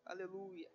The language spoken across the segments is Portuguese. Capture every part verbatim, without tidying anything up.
Aleluia.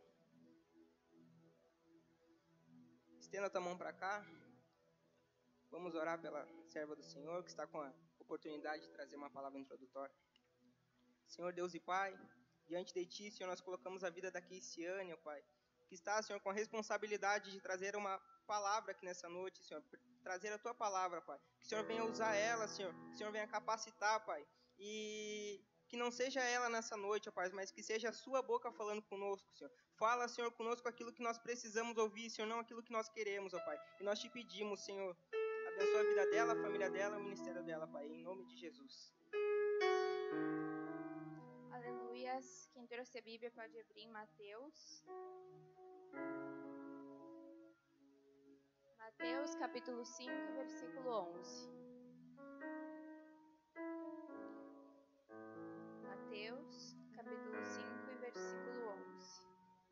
Estenda a tua mão para cá. Vamos orar pela serva do Senhor, que está com a oportunidade de trazer uma palavra introdutória. Senhor Deus e Pai, diante de Ti, Senhor, nós colocamos a vida da Keiciane, ó Pai, que está, Senhor, com a responsabilidade de trazer uma palavra aqui nessa noite, Senhor, trazer a Tua palavra, Pai. Que o Senhor venha usar ela, Senhor, que o Senhor venha capacitar, Pai, e que não seja ela nessa noite, ó Pai, mas que seja a Sua boca falando conosco, Senhor. Fala, Senhor, conosco aquilo que nós precisamos ouvir, Senhor, não aquilo que nós queremos, ó Pai. E nós te pedimos, Senhor, abençoa a vida dela, a família dela, o ministério dela, Pai, em nome de Jesus. Aleluias. Quem trouxe a Bíblia pode abrir em Mateus. Mateus capítulo cinco, versículo onze. Mateus capítulo cinco, versículo onze.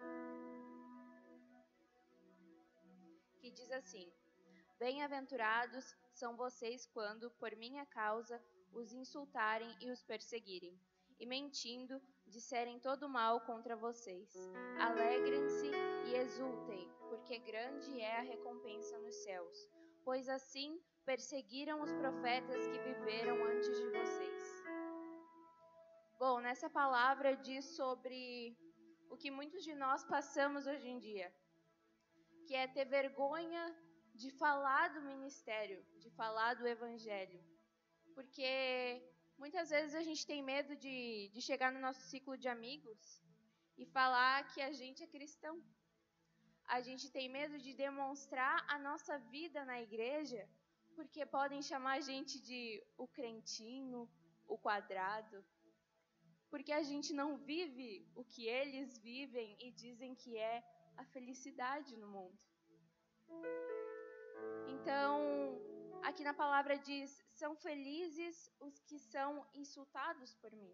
Que diz assim: Bem-aventurados são vocês quando, por minha causa, os insultarem e os perseguirem, e mentindo, disserem todo mal contra vocês. Alegrem-se e exultem, porque grande é a recompensa nos céus, pois assim perseguiram os profetas que viveram antes de vocês. Bom, nessa palavra diz sobre o que muitos de nós passamos hoje em dia, que é ter vergonha de falar do ministério, de falar do evangelho. Porque muitas vezes a gente tem medo de, de chegar no nosso ciclo de amigos e falar que a gente é cristão. A gente tem medo de demonstrar a nossa vida na igreja, porque podem chamar a gente de o crentinho, o quadrado. Porque a gente não vive o que eles vivem e dizem que é a felicidade no mundo. Então, aqui na palavra diz: são felizes os que são insultados por mim.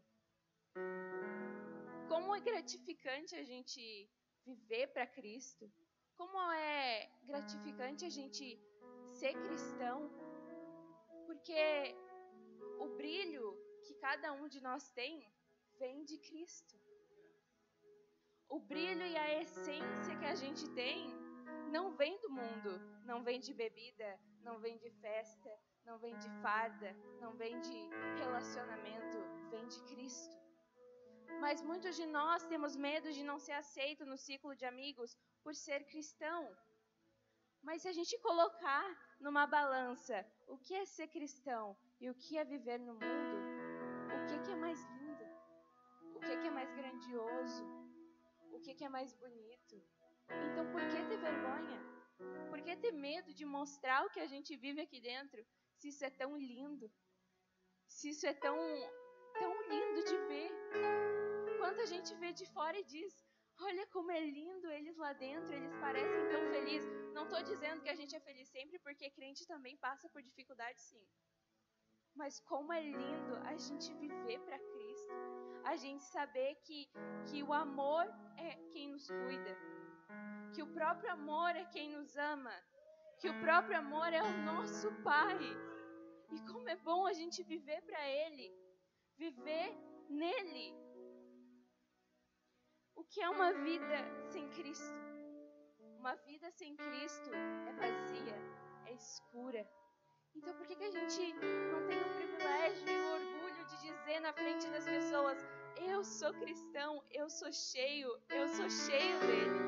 Como é gratificante a gente viver para Cristo. Como é gratificante a gente ser cristão. Porque o brilho que cada um de nós tem vem de Cristo. O brilho e a essência que a gente tem não vem do mundo, não vem de bebida, não vem de festa, não vem de farda, não vem de relacionamento, vem de Cristo. Mas muitos de nós temos medo de não ser aceito no ciclo de amigos por ser cristão. Mas se a gente colocar numa balança o que é ser cristão e o que é viver no mundo, o que, que é mais lindo? O que, que é mais grandioso? O que, que é mais bonito? Então, por que ter vergonha? Por que ter medo de mostrar o que a gente vive aqui dentro, se isso é tão lindo? Se isso é tão, tão lindo de ver? Quanta gente vê de fora e diz: olha como é lindo eles lá dentro, eles parecem tão felizes. Não estou dizendo que a gente é feliz sempre, porque crente também passa por dificuldade, sim. Mas como é lindo a gente viver para Cristo. A gente saber que, que o amor é quem nos cuida. Que o próprio amor é quem nos ama. Que o próprio amor é o nosso Pai. E como é bom a gente viver para Ele. Viver nele. O que é uma vida sem Cristo? Uma vida sem Cristo é vazia, é escura. Então por que, que a gente não tem o privilégio e o orgulho de dizer na frente das pessoas: eu sou cristão, eu sou cheio, eu sou cheio dele.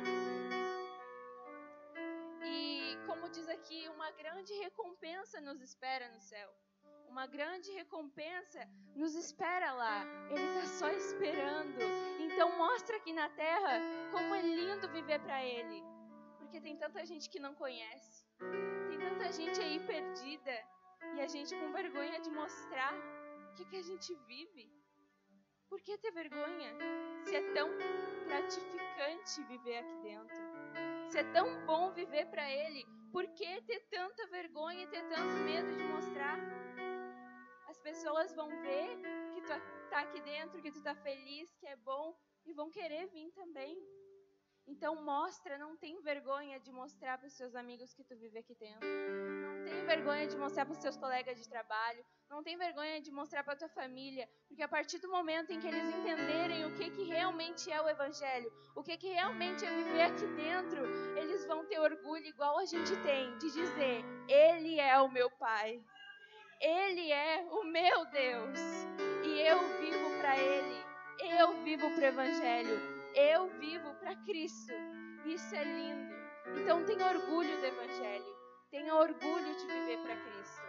E como diz aqui, uma grande recompensa nos espera no céu. Uma grande recompensa nos espera lá. Ele está só esperando. Então mostra aqui na terra como é lindo viver para Ele. Porque tem tanta gente que não conhece. Tem tanta gente aí perdida. E a gente com vergonha de mostrar o que, que a gente vive. Por que ter vergonha? Se é tão gratificante viver aqui dentro. Se é tão bom viver para Ele. Por que ter tanta vergonha e ter tanto medo de mostrar? As pessoas vão ver que tu tá aqui dentro, que tu tá feliz, que é bom, e vão querer vir também. Então mostra, não tem vergonha de mostrar para os seus amigos que tu vive aqui dentro. Não tem vergonha de mostrar para os seus colegas de trabalho, não tem vergonha de mostrar para a tua família, porque a partir do momento em que eles entenderem o que, que realmente é o Evangelho, o que, que realmente é viver aqui dentro, eles vão ter orgulho igual a gente tem, de dizer, Ele é o meu Pai, Ele é o meu Deus, e eu vivo para Ele, eu vivo para o Evangelho, eu vivo para Cristo. Isso é lindo. Então tenha orgulho do Evangelho, tenha orgulho de viver para Cristo.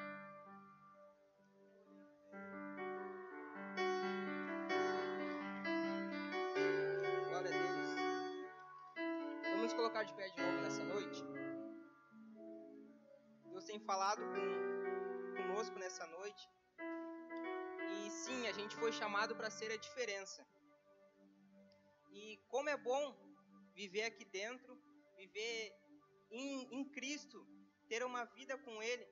Glória a Deus. Vamos nos colocar de pé de novo nessa noite. Deus tem falado com, conosco nessa noite. E sim, a gente foi chamado para ser a diferença. E como é bom viver aqui dentro, viver em, em Cristo, ter uma vida com Ele.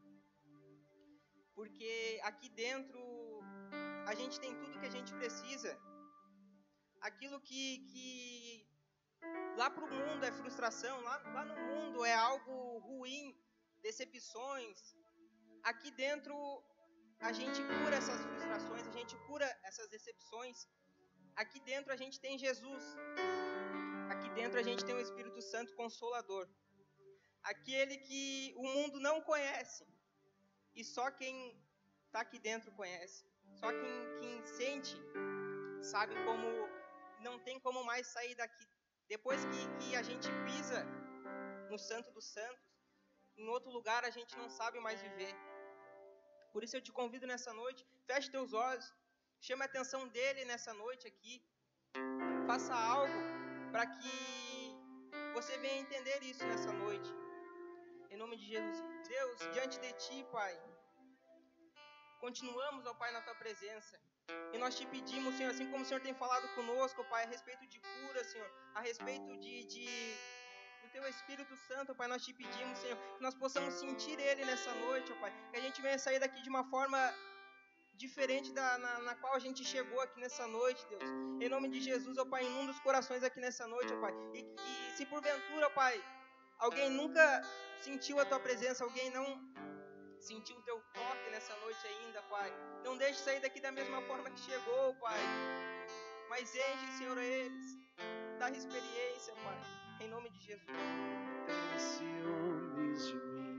Porque aqui dentro a gente tem tudo que a gente precisa. Aquilo que, que lá para o mundo é frustração, lá, lá no mundo é algo ruim, decepções. Aqui dentro a gente cura essas frustrações, a gente cura essas decepções. Aqui dentro a gente tem Jesus. Aqui dentro a gente tem o Espírito Santo Consolador. Aquele que o mundo não conhece. E só quem está aqui dentro conhece. Só quem, quem sente, sabe como não tem como mais sair daqui. Depois que, que a gente pisa no Santo dos Santos, em outro lugar a gente não sabe mais viver. Por isso eu te convido nessa noite, feche teus olhos, chame a atenção dele nessa noite aqui. Faça algo para que você venha entender isso nessa noite. Em nome de Jesus. Deus, diante de Ti, Pai, continuamos, ó Pai, na Tua presença. E nós Te pedimos, Senhor, assim como o Senhor tem falado conosco, Pai, a respeito de cura, Senhor, a respeito de, de, do Teu Espírito Santo, Pai, nós Te pedimos, Senhor, que nós possamos sentir Ele nessa noite, ó Pai, que a gente venha sair daqui de uma forma diferente da na, na qual a gente chegou aqui nessa noite, Deus. Em nome de Jesus, ó Pai, inunda os corações aqui nessa noite, ó Pai. E, e se porventura, ó Pai, alguém nunca sentiu a Tua presença, alguém não sentiu o Teu toque nessa noite ainda, Pai, não deixe sair daqui da mesma forma que chegou, Pai. Mas enche, Senhor, eles. Dá experiência, Pai. Em nome de Jesus. Tem ciúmes de mim.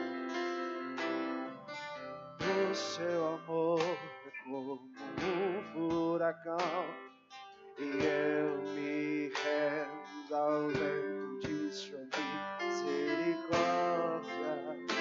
O seu amor é como um furacão, e eu me rendo ao vento de sua misericórdia.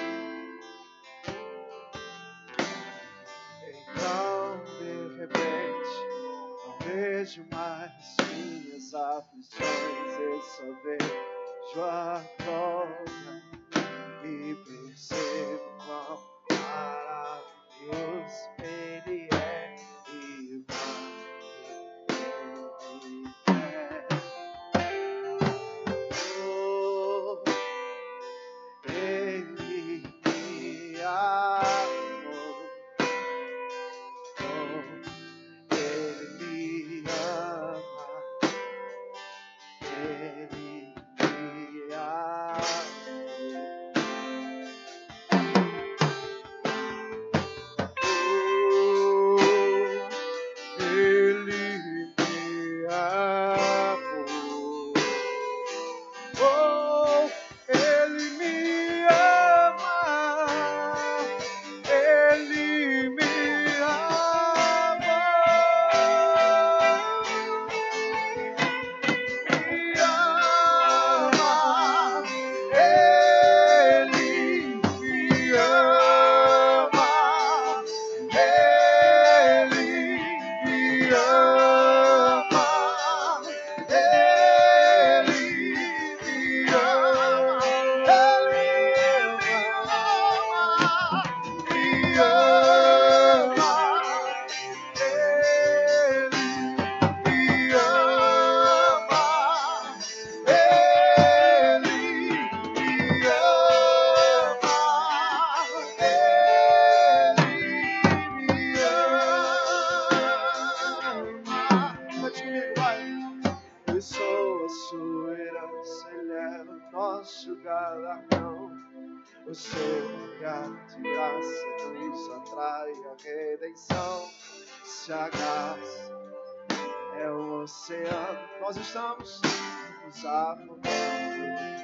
Então, de repente, não vejo mais minhas aflições, eu só vejo a glória e percebo quão maravilhoso Ele é e o que Ele é. Oh, Ele me amou. Oh, Ele me ama. Ele me ama. O seu olhar de graça nos atrai a redenção. Se a graça é o oceano, nós estamos nos afogando.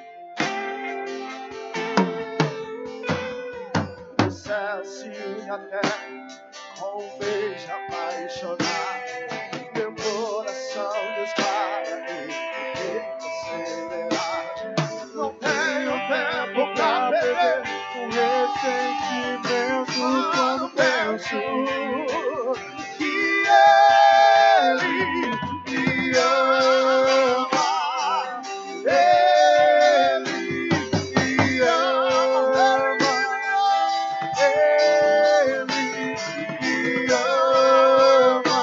O céu se une à terra com um beijo apaixonado. Meu coração dispara e acelerado. Não tenho tempo pra beber com ressentimento quando penso que Ele me ama. Ele me ama. Ele me ama.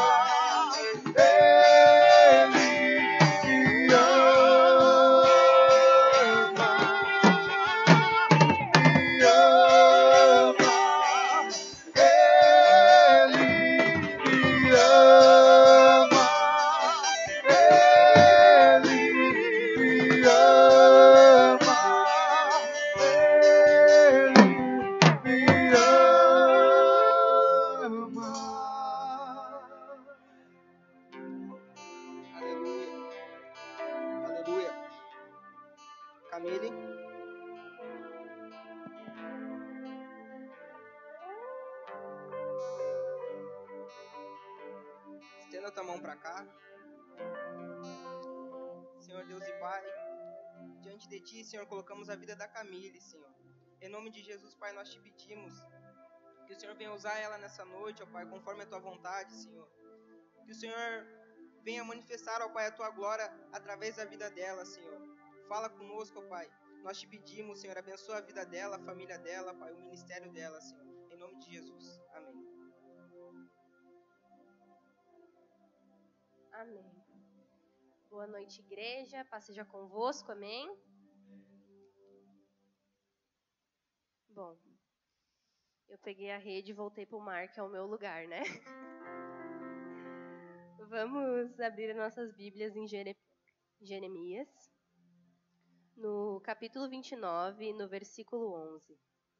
Camille. Estenda a tua mão para cá. Senhor Deus e Pai, diante de Ti, Senhor, colocamos a vida da Camille, Senhor. Em nome de Jesus, Pai, nós te pedimos que o Senhor venha usar ela nessa noite, ó Pai, conforme a Tua vontade, Senhor. Que o Senhor venha manifestar, ó Pai, a Tua glória através da vida dela, Senhor. Fala conosco, ó Pai. Nós te pedimos, Senhor, abençoa a vida dela, a família dela, Pai, o ministério dela, Senhor. Em nome de Jesus. Amém. Amém. Boa noite, igreja. Paz seja convosco. Amém. Bom, eu peguei a rede e voltei para o mar, que é o meu lugar, né? Vamos abrir nossas Bíblias em Jere- Jeremias, no capítulo vinte e nove, no versículo onze.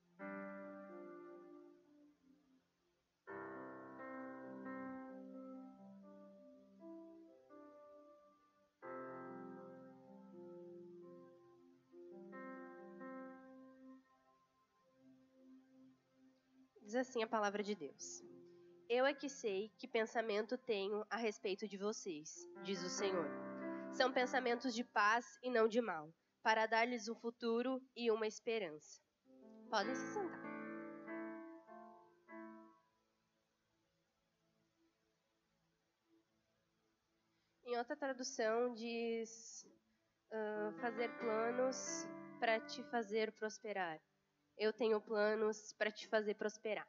Diz assim a palavra de Deus: Eu é que sei que pensamento tenho a respeito de vocês, diz o Senhor. São pensamentos de paz e não de mal, para dar-lhes um futuro e uma esperança. Podem se sentar. Em outra tradução diz uh, fazer planos para te fazer prosperar. Eu tenho planos para te fazer prosperar.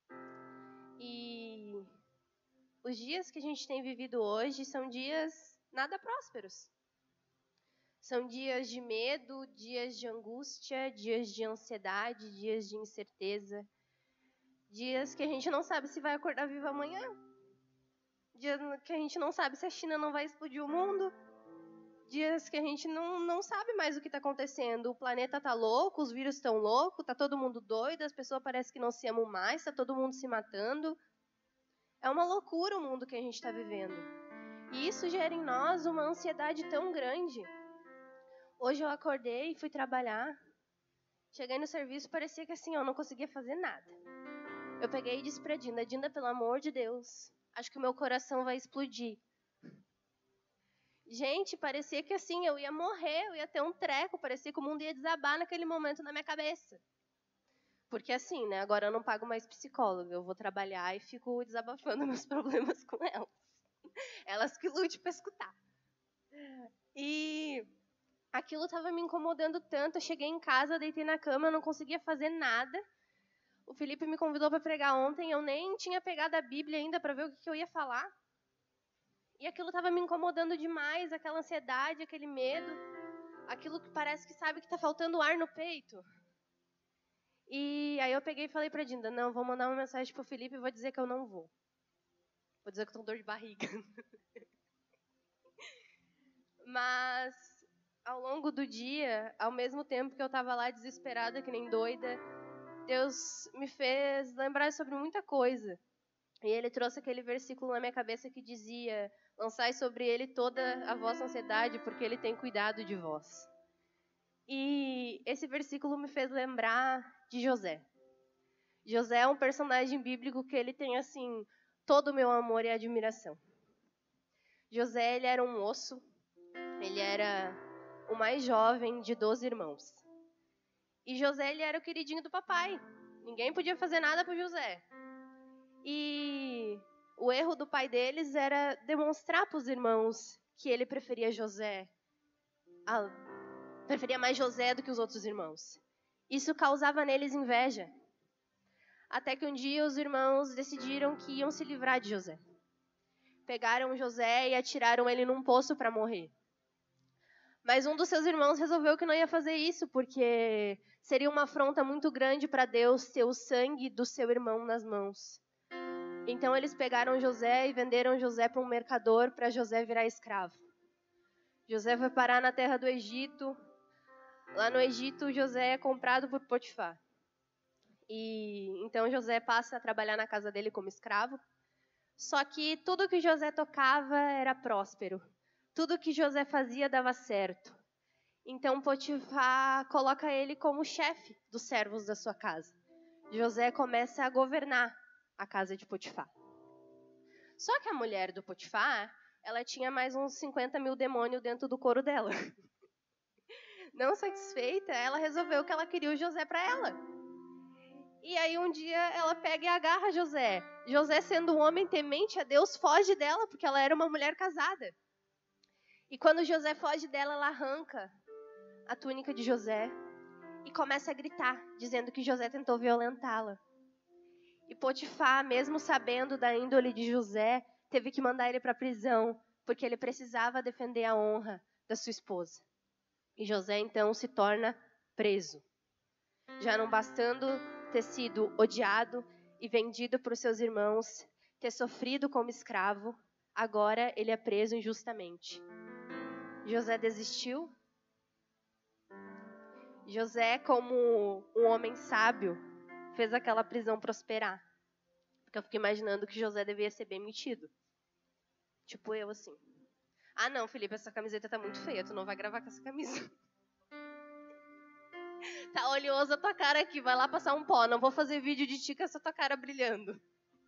E os dias que a gente tem vivido hoje são dias nada prósperos. São dias de medo, dias de angústia, dias de ansiedade, dias de incerteza. Dias que a gente não sabe se vai acordar vivo amanhã. Dias que a gente não sabe se a China não vai explodir o mundo. Dias que a gente não, não sabe mais o que está acontecendo. O planeta está louco, os vírus estão loucos, está todo mundo doido, as pessoas parecem que não se amam mais, está todo mundo se matando. É uma loucura o mundo que a gente está vivendo. E isso gera em nós uma ansiedade tão grande. Hoje eu acordei e fui trabalhar. Cheguei no serviço, parecia que assim, eu não conseguia fazer nada. Eu peguei e disse pra Dinda: Dinda, pelo amor de Deus, acho que o meu coração vai explodir. Gente, parecia que assim, eu ia morrer, eu ia ter um treco, parecia que o mundo ia desabar naquele momento na minha cabeça. Porque assim, né, agora eu não pago mais psicóloga, eu vou trabalhar e fico desabafando meus problemas com elas. Elas que lute pra escutar. E aquilo estava me incomodando tanto, eu cheguei em casa, deitei na cama, eu não conseguia fazer nada. O Felipe me convidou para pregar ontem, eu nem tinha pegado a Bíblia ainda para ver o que, que eu ia falar. E aquilo estava me incomodando demais, aquela ansiedade, aquele medo, aquilo que parece que sabe que está faltando ar no peito. E aí eu peguei e falei para a Dinda: não, vou mandar uma mensagem para o Felipe e vou dizer que eu não vou. Vou dizer que estou com dor de barriga. Mas ao longo do dia, ao mesmo tempo que eu estava lá desesperada, que nem doida, Deus me fez lembrar sobre muita coisa. E Ele trouxe aquele versículo na minha cabeça que dizia: lançai sobre Ele toda a vossa ansiedade, porque Ele tem cuidado de vós. E esse versículo me fez lembrar de José. José é um personagem bíblico que ele tem, assim, todo o meu amor e admiração. José, ele era um moço, ele era o mais jovem de doze irmãos. E José, ele era o queridinho do papai. Ninguém podia fazer nada pro José. E o erro do pai deles era demonstrar para os irmãos que ele preferia José, a, preferia mais José do que os outros irmãos. Isso causava neles inveja. Até que um dia os irmãos decidiram que iam se livrar de José. Pegaram José e atiraram ele num poço para morrer. Mas um dos seus irmãos resolveu que não ia fazer isso, porque seria uma afronta muito grande para Deus ter o sangue do seu irmão nas mãos. Então eles pegaram José e venderam José para um mercador, para José virar escravo. José foi parar na terra do Egito. Lá no Egito, José é comprado por Potifar. E então José passa a trabalhar na casa dele como escravo. Só que tudo que José tocava era próspero. Tudo que José fazia dava certo. Então Potifar coloca ele como chefe dos servos da sua casa. José começa a governar a casa de Potifar. Só que a mulher do Potifar, ela tinha mais uns cinquenta mil demônios dentro do couro dela. Não satisfeita, ela resolveu que ela queria o José para ela. E aí um dia ela pega e agarra José. José, sendo um homem temente a Deus, foge dela, porque ela era uma mulher casada. E quando José foge dela, ela arranca a túnica de José e começa a gritar, dizendo que José tentou violentá-la. E Potifar, mesmo sabendo da índole de José, teve que mandar ele para a prisão, porque ele precisava defender a honra da sua esposa. E José, então, se torna preso. Já não bastando ter sido odiado e vendido por seus irmãos, ter sofrido como escravo, agora ele é preso injustamente. José desistiu. José, como um homem sábio, fez aquela prisão prosperar. Porque eu fico imaginando que José devia ser bem metido. Tipo eu, assim. Ah, não, Felipe, essa camiseta tá muito feia, tu não vai gravar com essa camisa. Tá oleosa a tua cara aqui, vai lá passar um pó. Não vou fazer vídeo de ti com essa tua cara brilhando.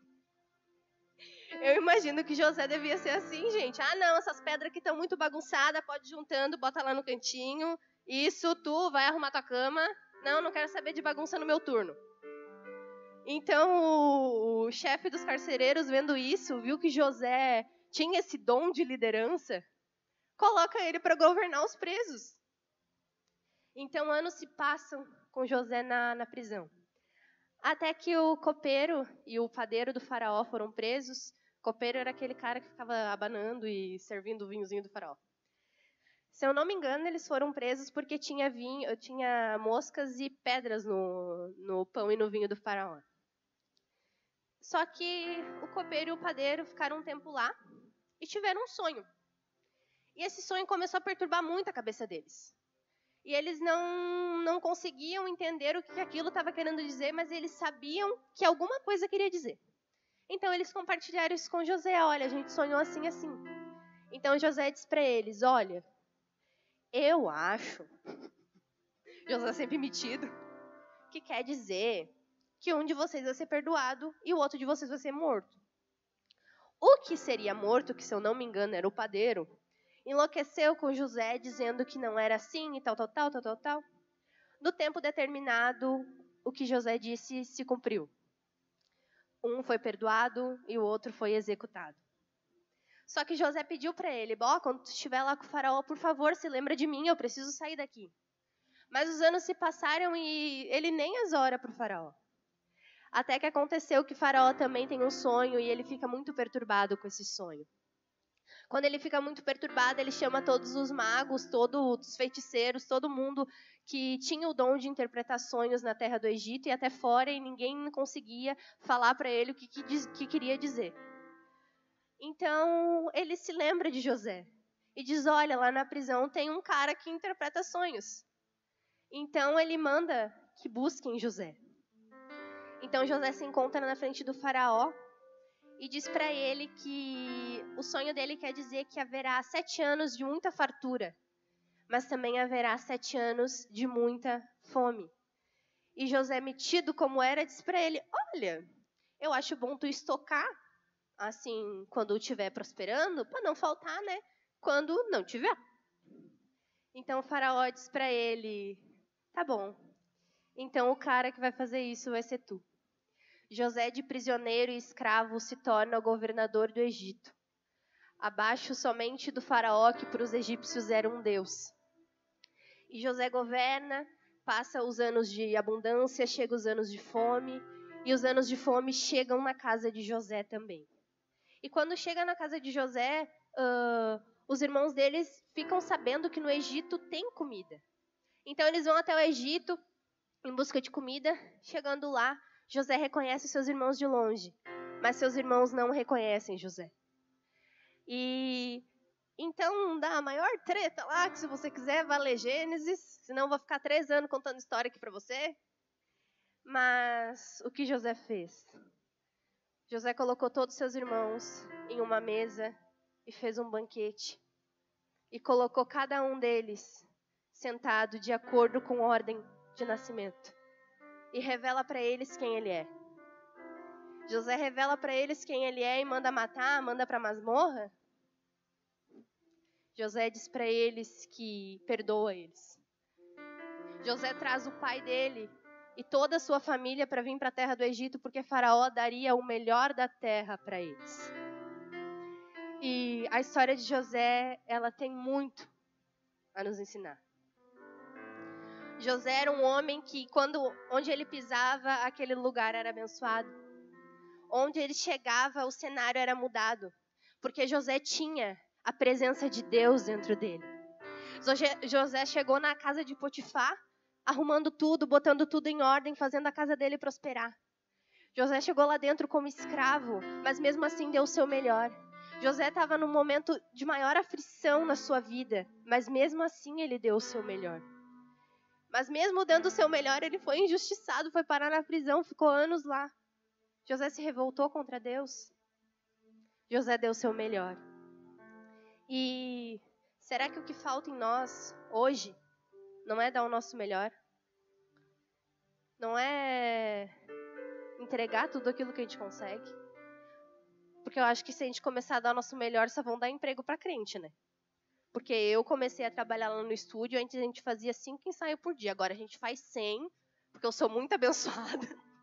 Eu imagino que José devia ser assim, gente. Ah, não, essas pedras aqui estão muito bagunçadas, pode ir juntando, bota lá no cantinho. Isso, tu vai arrumar tua cama. Não, não quero saber de bagunça no meu turno. Então, o, o chefe dos carcereiros, vendo isso, viu que José tinha esse dom de liderança, coloca ele para governar os presos. Então, anos se passam com José na, na prisão. Até que o copeiro e o padeiro do faraó foram presos. O copeiro era aquele cara que ficava abanando e servindo o vinhozinho do faraó. Se eu não me engano, eles foram presos porque tinha, vinho, tinha moscas e pedras no, no pão e no vinho do faraó. Só que o copeiro e o padeiro ficaram um tempo lá e tiveram um sonho. E esse sonho começou a perturbar muito a cabeça deles. E eles não, não conseguiam entender o que aquilo estava querendo dizer, mas eles sabiam que alguma coisa queria dizer. Então eles compartilharam isso com José. Olha, a gente sonhou assim, assim. Então José disse para eles, olha, eu acho, José sempre metido, que quer dizer que um de vocês vai ser perdoado e o outro de vocês vai ser morto. O que seria morto, que se eu não me engano era o padeiro, enlouqueceu com José, dizendo que não era assim e tal, tal, tal, tal, tal, tal. No tempo determinado, o que José disse se cumpriu. Um foi perdoado e o outro foi executado. Só que José pediu para ele, bom, quando tu estiver lá com o faraó, por favor, se lembra de mim, eu preciso sair daqui. Mas os anos se passaram e ele nem as ora para o faraó. Até que aconteceu que o faraó também tem um sonho e ele fica muito perturbado com esse sonho. Quando ele fica muito perturbado, ele chama todos os magos, todos os feiticeiros, todo mundo que tinha o dom de interpretar sonhos na terra do Egito e até fora, e ninguém conseguia falar para ele o que, que, diz, que queria dizer. Então, ele se lembra de José. e diz, olha, lá na prisão tem um cara que interpreta sonhos. Então ele manda que busquem José. Então José se encontra na frente do faraó e diz para ele que o sonho dele quer dizer que haverá sete anos de muita fartura, mas também haverá sete anos de muita fome. E José, metido como era, disse para ele, olha, eu acho bom tu estocar, assim, quando estiver prosperando, para não faltar, né, quando não tiver. Então o faraó disse para ele, tá bom, então o cara que vai fazer isso vai ser tu. José, de prisioneiro e escravo, se torna o governador do Egito, abaixo somente do faraó, que para os egípcios era um deus. E José governa, passa os anos de abundância, chega os anos de fome, e os anos de fome chegam na casa de José também. E quando chega na casa de José, uh, os irmãos deles ficam sabendo que no Egito tem comida. Então eles vão até o Egito em busca de comida. Chegando lá, José reconhece seus irmãos de longe, mas seus irmãos não reconhecem José. E então dá a maior treta lá, que se você quiser, vai ler Gênesis, senão eu vou ficar três anos contando história aqui para você. Mas o que José fez? José colocou todos seus irmãos em uma mesa e fez um banquete. E colocou cada um deles sentado de acordo com ordem de nascimento. E revela para eles quem ele é. José revela para eles quem ele é e manda matar, manda para a masmorra. José diz para eles que perdoa eles. José traz o pai dele e toda a sua família para vir para a terra do Egito, porque Faraó daria o melhor da terra para eles. E a história de José, ela tem muito a nos ensinar. José era um homem que, quando, onde ele pisava, aquele lugar era abençoado. Onde ele chegava, o cenário era mudado. Porque José tinha a presença de Deus dentro dele. José chegou na casa de Potifar, arrumando tudo, botando tudo em ordem, fazendo a casa dele prosperar. José chegou lá dentro como escravo, mas mesmo assim deu o seu melhor. José estava num momento de maior aflição na sua vida, mas mesmo assim ele deu o seu melhor. Mas mesmo dando o seu melhor, ele foi injustiçado, foi parar na prisão, ficou anos lá. José se revoltou contra Deus. José deu o seu melhor. E será que o que falta em nós hoje não é dar o nosso melhor? Não é entregar tudo aquilo que a gente consegue? Porque eu acho que se a gente começar a dar o nosso melhor, só vão dar emprego para crente, né? Porque eu comecei a trabalhar lá no estúdio, antes a gente fazia cinco ensaios por dia. Agora a gente faz cem, porque eu sou muito abençoada.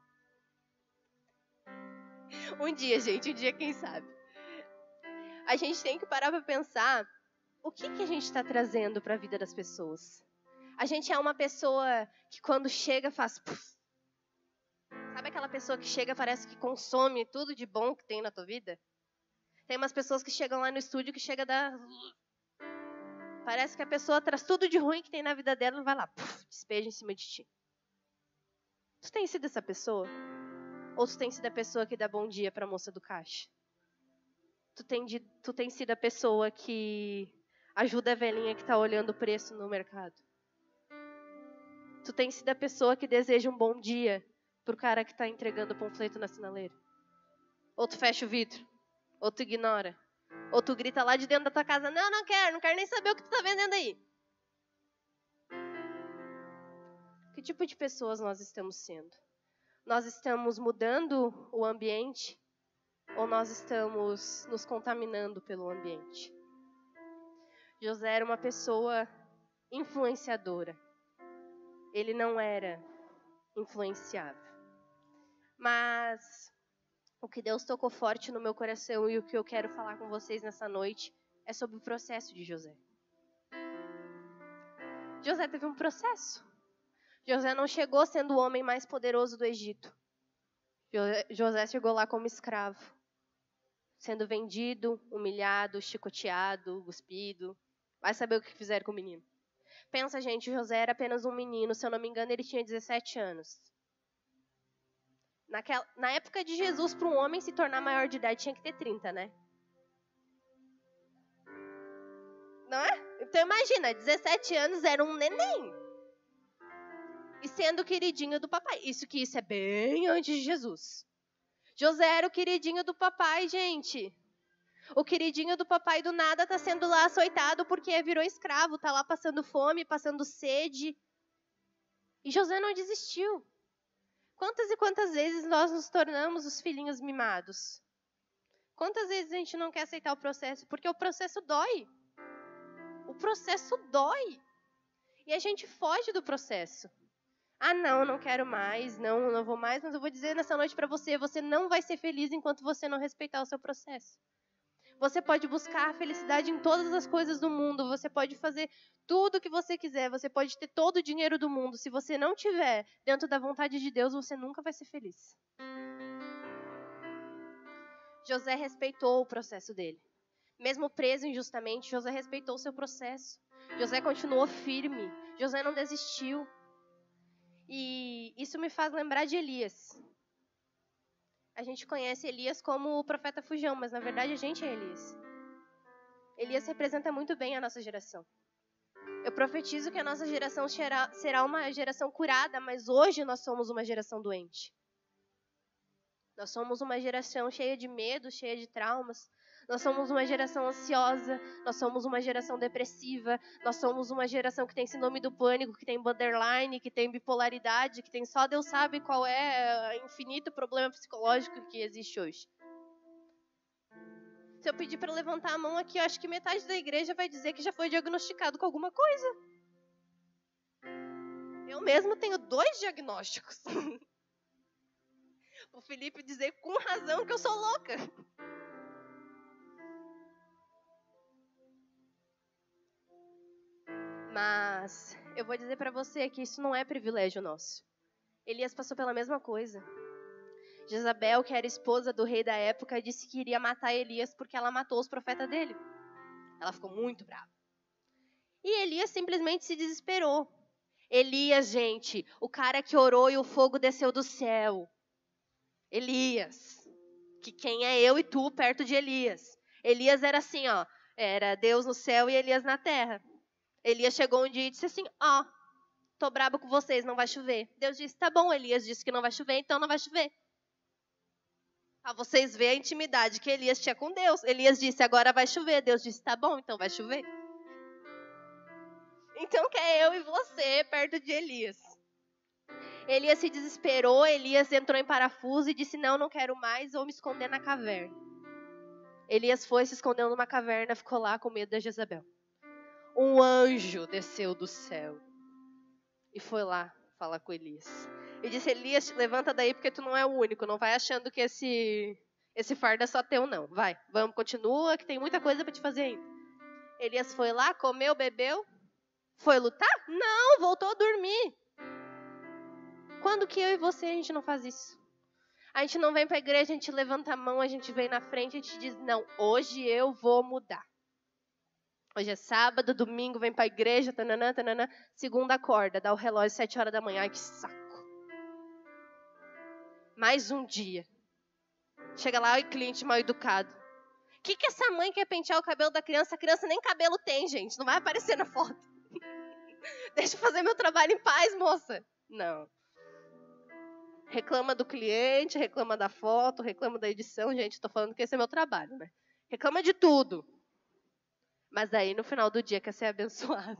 Um dia, gente, um dia quem sabe. A gente tem que parar para pensar o que, que a gente está trazendo para a vida das pessoas. A gente é uma pessoa que quando chega faz... Puff. Sabe aquela pessoa que chega parece que consome tudo de bom que tem na tua vida? Tem umas pessoas que chegam lá no estúdio que chega da... Parece que a pessoa traz tudo de ruim que tem na vida dela e vai lá, puff, despeja em cima de ti. Tu tem sido essa pessoa? Ou tu tem sido a pessoa que dá bom dia para a moça do caixa? Tu tem, de, tu tem sido a pessoa que ajuda a velhinha que está olhando o preço no mercado? Tu tem sido a pessoa que deseja um bom dia pro cara que está entregando o panfleto na sinaleira? Ou tu fecha o vidro? Ou tu ignora? Ou tu grita lá de dentro da tua casa, não, não quero, não quero nem saber o que tu tá vendendo aí. Que tipo de pessoas nós estamos sendo? Nós estamos mudando o ambiente ou nós estamos nos contaminando pelo ambiente? José era uma pessoa influenciadora. Ele não era influenciável. Mas o que Deus tocou forte no meu coração e o que eu quero falar com vocês nessa noite é sobre o processo de José. José teve um processo. José não chegou sendo o homem mais poderoso do Egito. José chegou lá como escravo, sendo vendido, humilhado, chicoteado, cuspido. Vai saber o que fizeram com o menino. Pensa, gente, José era apenas um menino. Se eu não me engano, ele tinha dezessete anos. Naquela, na época de Jesus, para um homem se tornar maior de idade, tinha que ter trinta, né? Então imagina, dezessete anos era um neném. E sendo o queridinho do papai. Isso que isso é bem antes de Jesus. José era o queridinho do papai, gente. O queridinho do papai do nada tá sendo lá açoitado porque virou escravo, tá lá passando fome, passando sede. E José não desistiu. Quantas e quantas vezes nós nos tornamos os filhinhos mimados? Quantas vezes a gente não quer aceitar o processo? Porque o processo dói. O processo dói. E a gente foge do processo. Ah, não, não quero mais, não, não vou mais, mas eu vou dizer nessa noite para você, você não vai ser feliz enquanto você não respeitar o seu processo. Você pode buscar a felicidade em todas as coisas do mundo, você pode fazer tudo o que você quiser, você pode ter todo o dinheiro do mundo. Se você não tiver dentro da vontade de Deus, você nunca vai ser feliz. José respeitou o processo dele. Mesmo preso injustamente, José respeitou o seu processo. José continuou firme, José não desistiu. E isso me faz lembrar de Elias. A gente conhece Elias como o profeta fujão, mas na verdade a gente é Elias. Elias representa muito bem a nossa geração. Eu profetizo que a nossa geração será, será uma geração curada, mas hoje nós somos uma geração doente. Nós somos uma geração cheia de medo, cheia de traumas. Nós somos uma geração ansiosa, nós somos uma geração depressiva, nós somos uma geração que tem síndrome do pânico, que tem borderline, que tem bipolaridade, que tem só Deus sabe qual é o infinito problema psicológico que existe hoje. Se eu pedir para levantar a mão aqui, eu acho que metade da igreja vai dizer que já foi diagnosticado com alguma coisa. Eu mesmo tenho dois diagnósticos. O Felipe dizer com razão que eu sou louca. Mas eu vou dizer para você que isso não é privilégio nosso. Elias passou pela mesma coisa. Jezabel, que era esposa do rei da época, disse que iria matar Elias porque ela matou os profetas dele. Ela ficou muito brava. E Elias simplesmente se desesperou. Elias, gente, o cara que orou e o fogo desceu do céu. Elias, que quem é eu e tu perto de Elias? Elias era assim, ó, era Deus no céu e Elias na terra. Elias chegou um dia e disse assim, ó, oh, tô brabo com vocês, não vai chover. Deus disse, tá bom, Elias disse que não vai chover, então não vai chover. Ah, vocês veem a intimidade que Elias tinha com Deus. Elias disse, agora vai chover. Deus disse, tá bom, então vai chover. Então que é eu e você perto de Elias. Elias se desesperou, Elias entrou em parafuso e disse, não, não quero mais, vou me esconder na caverna. Elias foi, se escondeu numa caverna, ficou lá com medo da Jezabel. Um anjo desceu do céu e foi lá falar com Elias. E disse, Elias, levanta daí porque tu não é o único. Não vai achando que esse, esse fardo é só teu, não. Vai, vamos, continua, que tem muita coisa para te fazer ainda. Elias foi lá, comeu, bebeu. Foi lutar? Não, voltou a dormir. Quando que eu e você, a gente não faz isso? A gente não vem para a igreja, a gente levanta a mão, a gente vem na frente, a gente diz, não, hoje eu vou mudar. Hoje é sábado, domingo, vem para a igreja, tananã, tananã. Segunda acorda, dá o relógio sete horas da manhã. Ai, que saco. Mais um dia. Chega lá, o cliente mal educado. O que, que essa mãe quer pentear o cabelo da criança? A criança nem cabelo tem, gente. Não vai aparecer na foto. Deixa eu fazer meu trabalho em paz, moça. Não. Reclama do cliente, reclama da foto, reclama da edição. Gente, estou falando que esse é meu trabalho, né? Reclama de tudo. Mas aí, no final do dia, quer ser abençoado.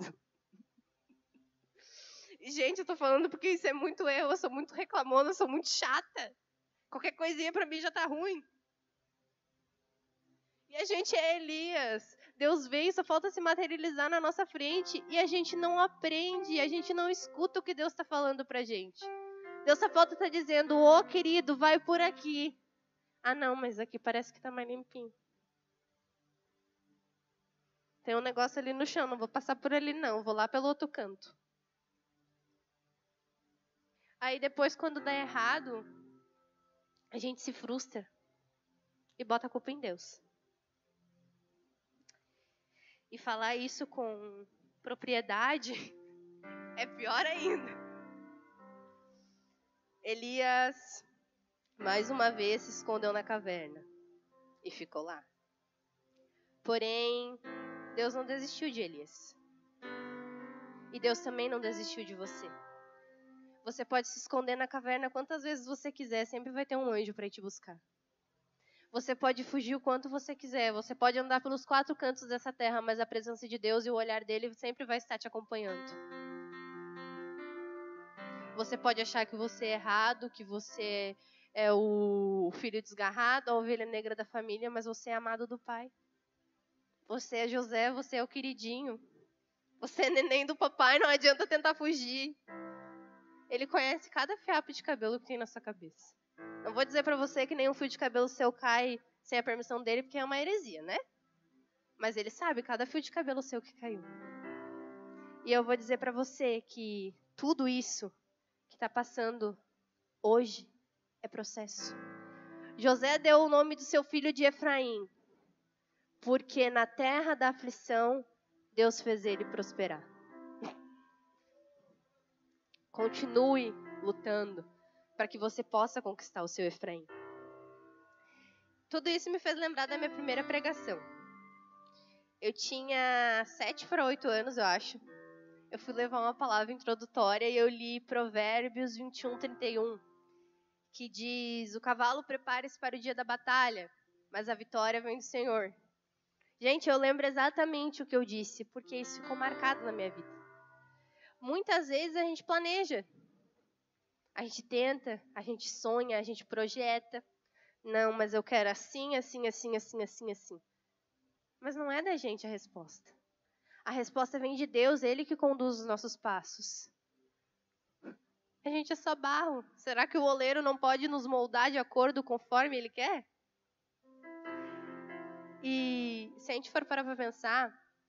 E, gente, eu tô falando porque isso é muito eu. Eu sou muito reclamona, eu sou muito chata. Qualquer coisinha pra mim já tá ruim. E a gente é Elias. Deus veio, só falta se materializar na nossa frente. E a gente não aprende, a gente não escuta o que Deus tá falando pra gente. Deus só falta tá dizendo, ô, querido, vai por aqui. Ah, não, mas aqui parece que tá mais limpinho. Tem um negócio ali no chão, não vou passar por ali não, vou lá pelo outro canto. Aí depois, quando dá errado, a gente se frustra e bota a culpa em Deus. E falar isso com propriedade é pior ainda. Elias, mais uma vez, se escondeu na caverna e ficou lá. Porém, Deus não desistiu de Elias. E Deus também não desistiu de você. Você pode se esconder na caverna quantas vezes você quiser, sempre vai ter um anjo para ir te buscar. Você pode fugir o quanto você quiser, você pode andar pelos quatro cantos dessa terra, mas a presença de Deus e o olhar dele sempre vai estar te acompanhando. Você pode achar que você é errado, que você é o filho desgarrado, a ovelha negra da família, mas você é amado do Pai. Você é José, você é o queridinho. Você é neném do papai, não adianta tentar fugir. Ele conhece cada fiapo de cabelo que tem na sua cabeça. Não vou dizer pra você que nenhum fio de cabelo seu cai sem a permissão dele, porque é uma heresia, né? Mas ele sabe cada fio de cabelo seu que caiu. E eu vou dizer pra você que tudo isso que está passando hoje é processo. José deu o nome do seu filho de Efraim, porque na terra da aflição, Deus fez ele prosperar. Continue lutando para que você possa conquistar o seu Efraim. Tudo isso me fez lembrar da minha primeira pregação. Eu tinha sete para oito anos, eu acho. Eu fui levar uma palavra introdutória e eu li Provérbios vinte e um, trinta e um, que diz: o cavalo prepare-se para o dia da batalha, mas a vitória vem do Senhor. Gente, eu lembro exatamente o que eu disse, porque isso ficou marcado na minha vida. Muitas vezes a gente planeja, a gente tenta, a gente sonha, a gente projeta. Não, mas eu quero assim, assim, assim, assim, assim, assim. Mas não é da gente a resposta. A resposta vem de Deus, Ele que conduz os nossos passos. A gente é só barro. Será que o oleiro não pode nos moldar de acordo conforme Ele quer? E se a gente for parar para pensar,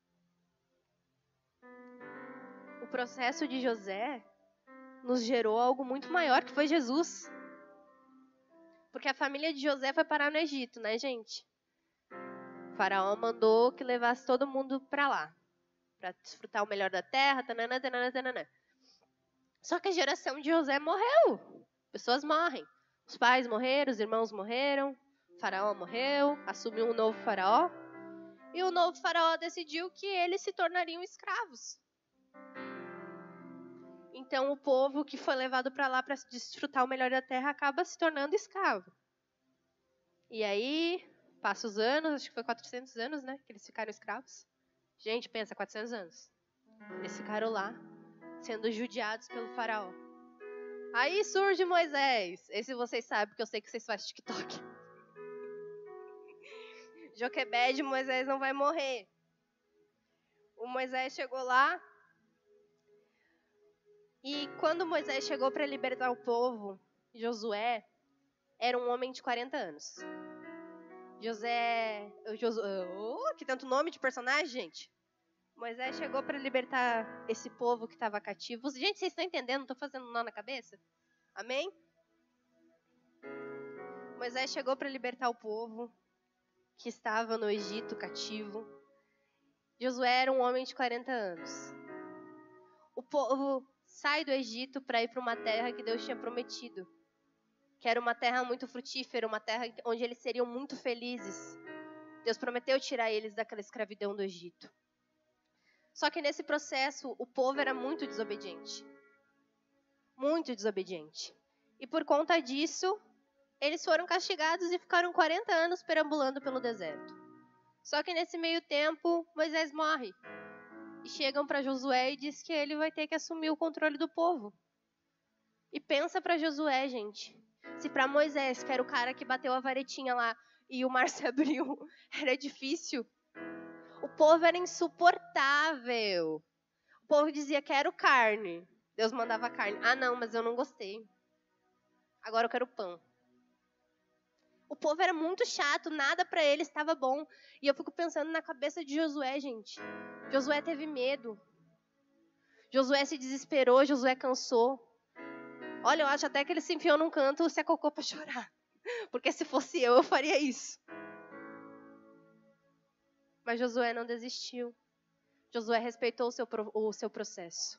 o processo de José nos gerou algo muito maior, que foi Jesus. Porque a família de José foi parar no Egito, né, gente? O faraó mandou que levasse todo mundo para lá, para desfrutar o melhor da terra, tanana, tanana, tanana. Só que a geração de José morreu. Pessoas morrem. Os pais morreram, os irmãos morreram, o faraó morreu, assumiu um novo faraó. E o novo faraó decidiu que eles se tornariam escravos. Então o povo que foi levado para lá para desfrutar o melhor da terra acaba se tornando escravo. E aí, passa os anos, acho que foi quatrocentos anos, né, que eles ficaram escravos. Gente, pensa, quatrocentos anos. Eles ficaram lá, sendo judiados pelo faraó. Aí surge Moisés. Esse vocês sabem, porque eu sei que vocês fazem TikTok. Joquebede, Moisés não vai morrer. O Moisés chegou lá. E quando Moisés chegou para libertar o povo, Josué era um homem de quarenta anos. José... Josué, oh, que tanto nome de personagem, gente. Moisés chegou para libertar esse povo que estava cativo. Gente, vocês estão entendendo? Não estou fazendo nó na cabeça? Amém? Moisés chegou para libertar o povo que estava no Egito cativo. Josué era um homem de quarenta anos. O povo sai do Egito para ir para uma terra que Deus tinha prometido. Que era uma terra muito frutífera, uma terra onde eles seriam muito felizes. Deus prometeu tirar eles daquela escravidão do Egito. Só que nesse processo, o povo era muito desobediente. Muito desobediente. E por conta disso, eles foram castigados e ficaram quarenta anos perambulando pelo deserto. Só que nesse meio tempo, Moisés morre. E chegam para Josué e diz que ele vai ter que assumir o controle do povo. E pensa para Josué, gente. Se para Moisés, que era o cara que bateu a varetinha lá e o mar se abriu, era difícil. O povo era insuportável. O povo dizia, quero carne. Deus mandava carne. Ah, não, mas eu não gostei. Agora eu quero pão. O povo era muito chato, nada para ele estava bom. E eu fico pensando na cabeça de Josué, gente. Josué teve medo. Josué se desesperou, Josué cansou. Olha, eu acho até que ele se enfiou num canto e se acocou para chorar. Porque se fosse eu, eu faria isso. Mas Josué não desistiu. Josué respeitou o seu, o seu processo.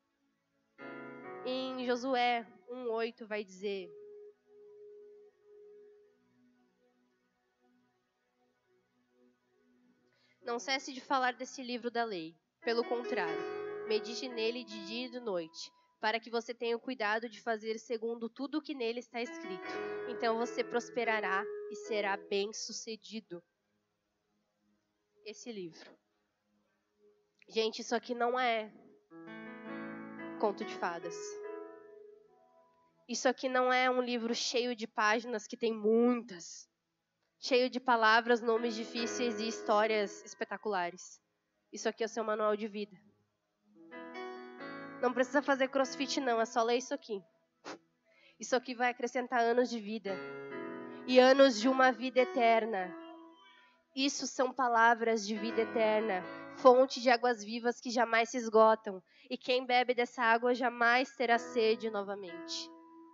Em Josué um oito vai dizer: não cesse de falar desse livro da lei. Pelo contrário, medite nele de dia e de noite, para que você tenha o cuidado de fazer segundo tudo o que nele está escrito. Então você prosperará e será bem-sucedido. Esse livro. Gente, isso aqui não é conto de fadas. Isso aqui não é um livro cheio de páginas que tem muitas, cheio de palavras, nomes difíceis e histórias espetaculares. Isso aqui é o seu manual de vida. Não precisa fazer crossfit não, é só ler isso aqui. Isso aqui vai acrescentar anos de vida. E anos de uma vida eterna. Isso são palavras de vida eterna. Fonte de águas vivas que jamais se esgotam. E quem bebe dessa água jamais terá sede novamente.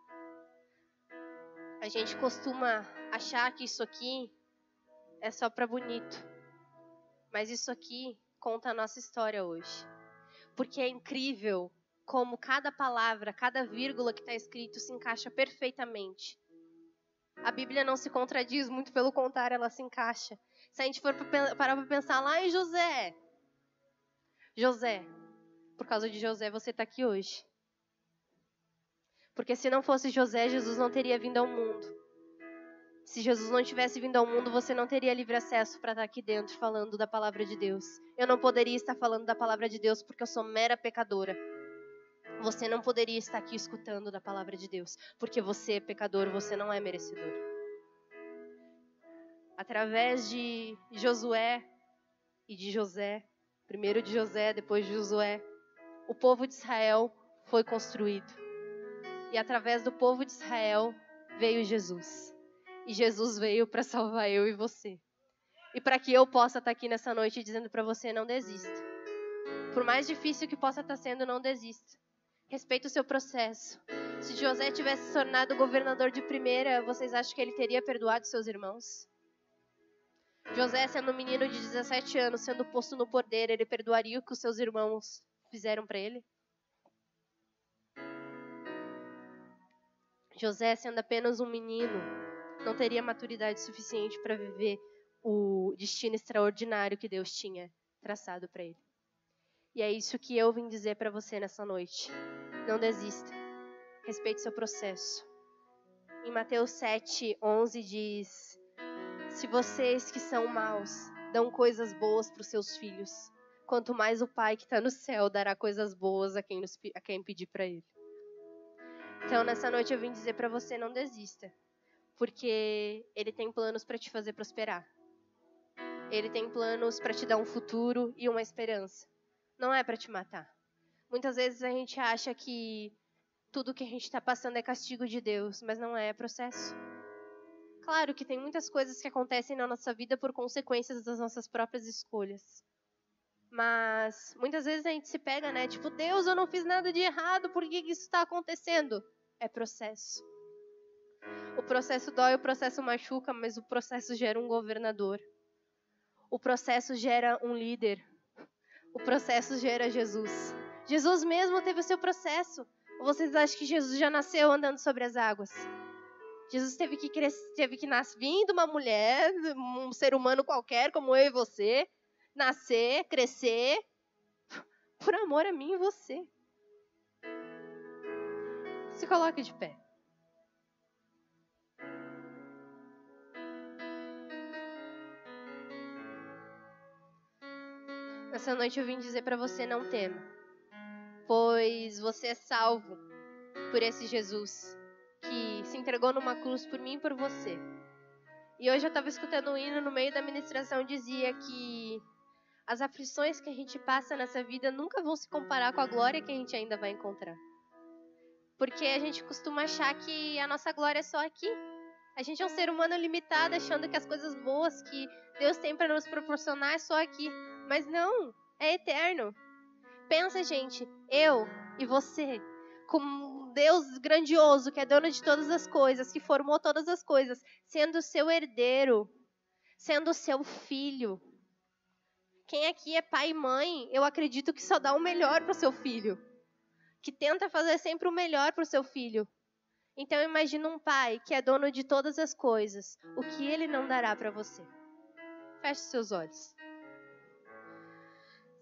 A gente costuma achar que isso aqui é só para bonito. Mas isso aqui conta a nossa história hoje. Porque é incrível como cada palavra, cada vírgula que está escrito se encaixa perfeitamente. A Bíblia não se contradiz, muito pelo contrário, ela se encaixa. Se a gente for parar para pensar lá em José. José, por causa de José você está aqui hoje. Porque se não fosse José, Jesus não teria vindo ao mundo. Se Jesus não tivesse vindo ao mundo, você não teria livre acesso para estar aqui dentro falando da palavra de Deus. Eu não poderia estar falando da palavra de Deus porque eu sou mera pecadora. Você não poderia estar aqui escutando da palavra de Deus, porque você é pecador, você não é merecedor. Através de Josué e de José, primeiro de José, depois de Josué, o povo de Israel foi construído. E através do povo de Israel veio Jesus. E Jesus veio para salvar eu e você. E para que eu possa estar aqui nessa noite dizendo para você, não desista. Por mais difícil que possa estar sendo, não desista. Respeita o seu processo. Se José tivesse se tornado governador de primeira, vocês acham que ele teria perdoado seus irmãos? José, sendo um menino de dezessete anos, sendo posto no poder, ele perdoaria o que os seus irmãos fizeram para ele? José, sendo apenas um menino, não teria maturidade suficiente para viver o destino extraordinário que Deus tinha traçado para ele. E é isso que eu vim dizer para você nessa noite. Não desista. Respeite seu processo. Em Mateus sete, onze diz: se vocês que são maus dão coisas boas para os seus filhos, quanto mais o Pai que está no céu dará coisas boas a quem, nos, a quem pedir para Ele. Então, nessa noite eu vim dizer para você, não desista. Porque Ele tem planos para te fazer prosperar. Ele tem planos para te dar um futuro e uma esperança. Não é para te matar. Muitas vezes a gente acha que tudo que a gente está passando é castigo de Deus, mas não é, é processo. Claro que tem muitas coisas que acontecem na nossa vida por consequências das nossas próprias escolhas. Mas muitas vezes a gente se pega, né? Tipo, Deus, eu não fiz nada de errado, por que isso está acontecendo? É processo. O processo dói, o processo machuca, mas o processo gera um governador. O processo gera um líder. O processo gera Jesus. Jesus mesmo teve o seu processo. Ou vocês acham que Jesus já nasceu andando sobre as águas? Jesus teve que crescer, teve que nascer, vindo uma mulher, um ser humano qualquer, como eu e você, nascer, crescer, por amor a mim e você. Se coloque de pé. Nessa noite eu vim dizer para você, não tema, pois você é salvo por esse Jesus que se entregou numa cruz por mim e por você. E hoje eu estava escutando um hino no meio da ministração, dizia que as aflições que a gente passa nessa vida nunca vão se comparar com a glória que a gente ainda vai encontrar. Porque a gente costuma achar que a nossa glória é só aqui. A gente é um ser humano limitado, achando que as coisas boas que Deus tem para nos proporcionar é só aqui. Mas não, é eterno. Pensa, gente, eu e você, como um Deus grandioso, que é dono de todas as coisas, que formou todas as coisas, sendo seu herdeiro, sendo seu filho. Quem aqui é pai e mãe, eu acredito que só dá o melhor para o seu filho. Que tenta fazer sempre o melhor para o seu filho. Então imagina um pai que é dono de todas as coisas. O que ele não dará para você? Feche seus olhos.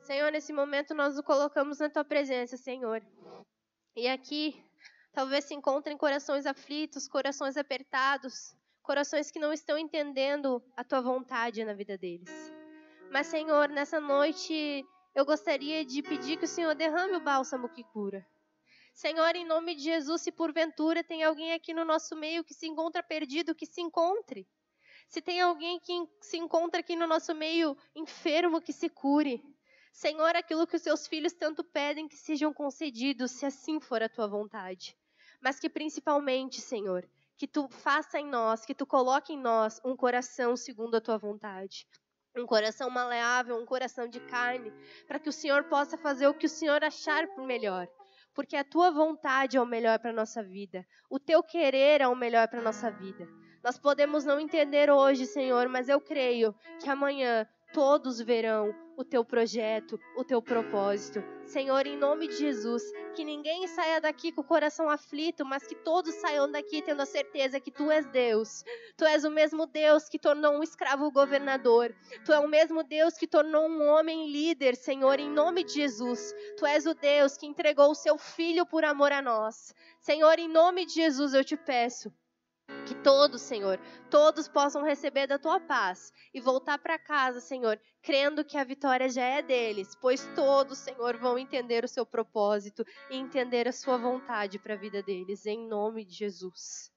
Senhor, nesse momento nós o colocamos na tua presença, Senhor. E aqui, talvez se encontrem corações aflitos, corações apertados, corações que não estão entendendo a tua vontade na vida deles. Mas, Senhor, nessa noite eu gostaria de pedir que o Senhor derrame o bálsamo que cura. Senhor, em nome de Jesus, se porventura tem alguém aqui no nosso meio que se encontra perdido, que se encontre. Se tem alguém que se encontra aqui no nosso meio enfermo, que se cure. Senhor, aquilo que os teus filhos tanto pedem que sejam concedidos, se assim for a tua vontade. Mas que principalmente, Senhor, que tu faça em nós, que tu coloque em nós um coração segundo a tua vontade. Um coração maleável, um coração de carne, para que o Senhor possa fazer o que o Senhor achar por melhor. Porque a tua vontade é o melhor para a nossa vida. O teu querer é o melhor para a nossa vida. Nós podemos não entender hoje, Senhor, mas eu creio que amanhã todos verão o teu projeto, o teu propósito. Senhor, em nome de Jesus, que ninguém saia daqui com o coração aflito, mas que todos saiam daqui tendo a certeza que tu és Deus. Tu és o mesmo Deus que tornou um escravo governador. Tu és o mesmo Deus que tornou um homem líder, Senhor, em nome de Jesus. Tu és o Deus que entregou o seu Filho por amor a nós. Senhor, em nome de Jesus eu te peço que todos, Senhor, todos possam receber da tua paz e voltar para casa, Senhor, crendo que a vitória já é deles, pois todos, Senhor, vão entender o seu propósito e entender a sua vontade para a vida deles, em nome de Jesus.